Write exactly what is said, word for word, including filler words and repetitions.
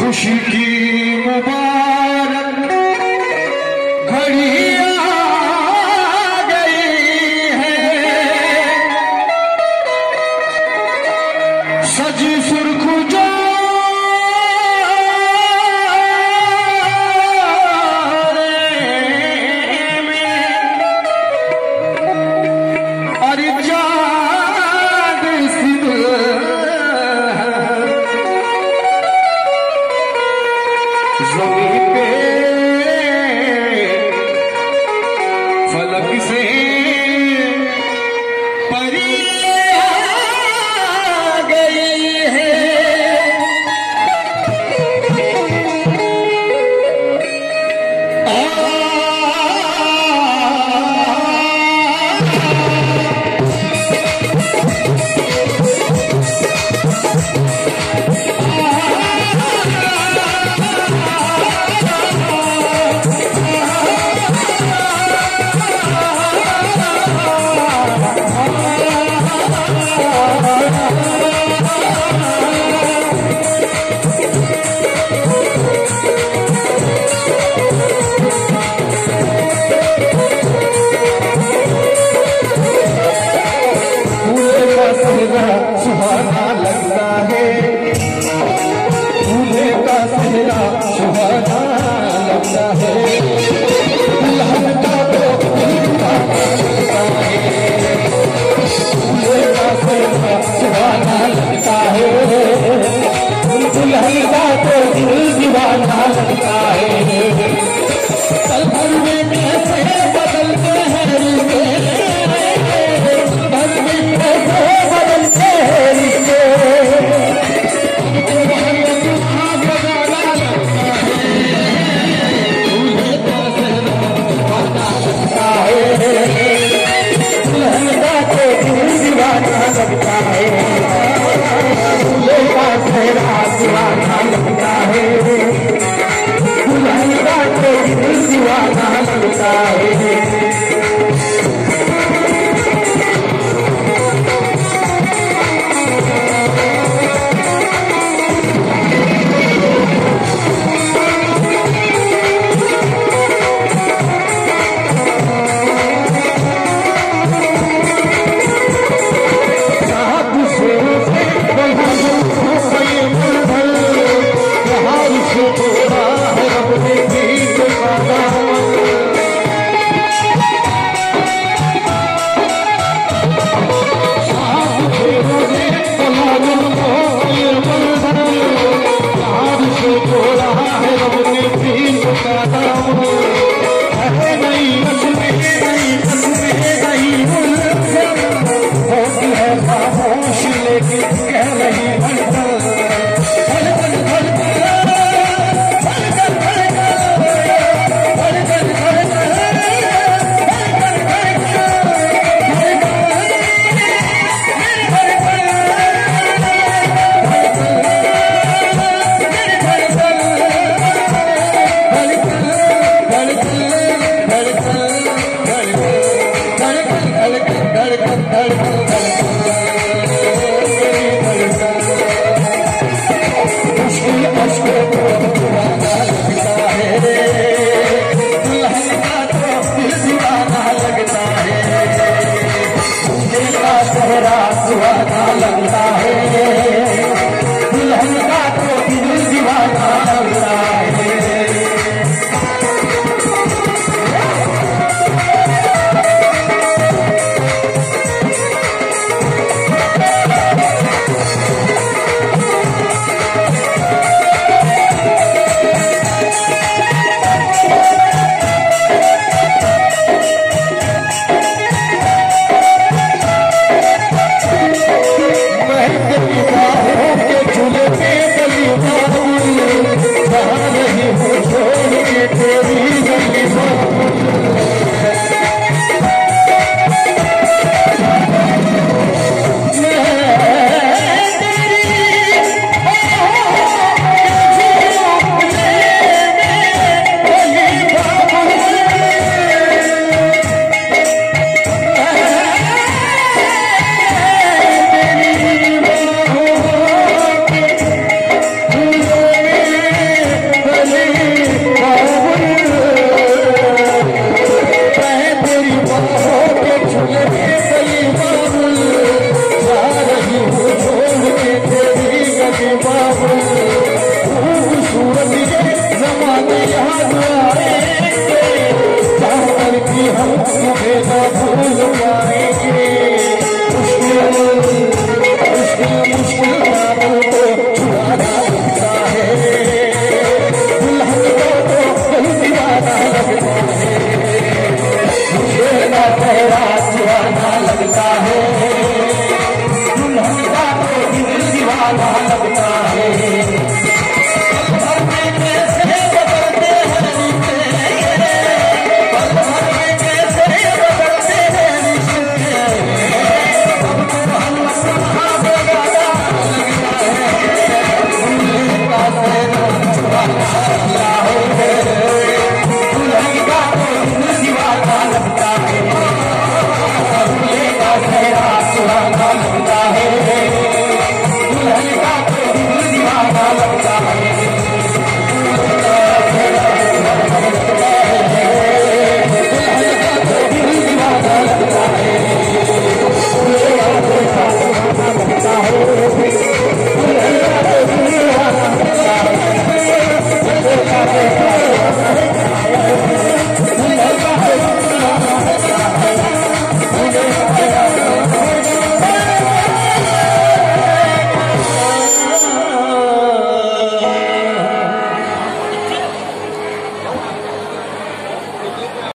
खुशी की मुबारक घड़ी आ गई है, सजी सुर्ख जो ज़मीन पे फलक से परी आ गई है। सुहाना लगता है, दूल्हे का चेहरा सुहाना लगता है, दुल्हन का तो लगता है, दूल्हे का चेहरा सुहाना लगता है, दुल्हन का तो दिल दीवाना लगता है। पल भर में कैसे बदलते हैं रिश्ते, पल भर में कैसे बदलते हैं रिश्ते, दुल्हन का तो दिल दीवाना लगता है, दूल्हे का चेहरा सुहाना लगता है, दुल्हन का तो दिल दीवाना लगता है। Thank you. बाबू खूबसूरत ये जमाने याद